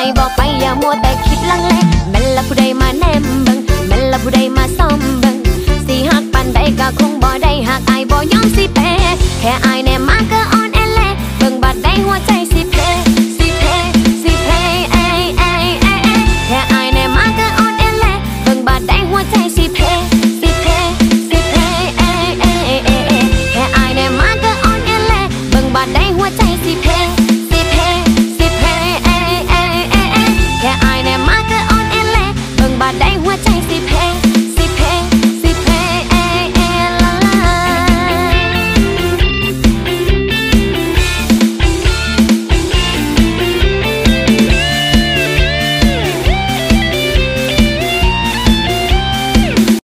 ายบอกไปอย่ามัวแต่คิดลังเลแม่นละผู้ใดมาแนมเบิ่งแม่นละผู้ใดมาซ้อมเบิ่งสิหักปันใดก็คงบ่ได้หากอายบ่ยอมสิแพ้แค่อายแนม